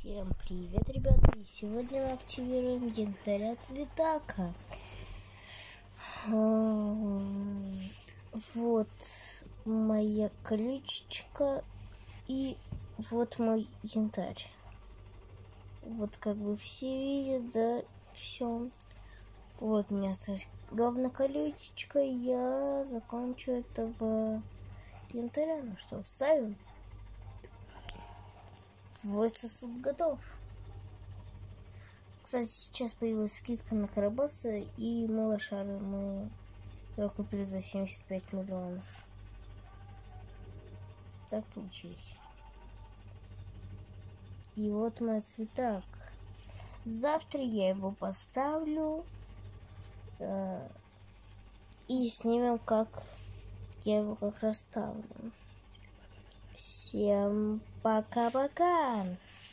Всем привет, ребята! И сегодня мы активируем янтаря Цветака. Вот моя колючечка и вот мой янтарь. Вот как бы все видят, да, все. Вот у меня осталась ровно колючечка, и я закончу этого янтаря. Ну что, вставим? Твой сосуд готов. Кстати, сейчас появилась скидка на Карабаса и Малышары. Мы его купили за 75 миллионов. Так получилось. И вот мой цветак. Завтра я его поставлю и снимем, как я его как расставлю. Всем пока-пока!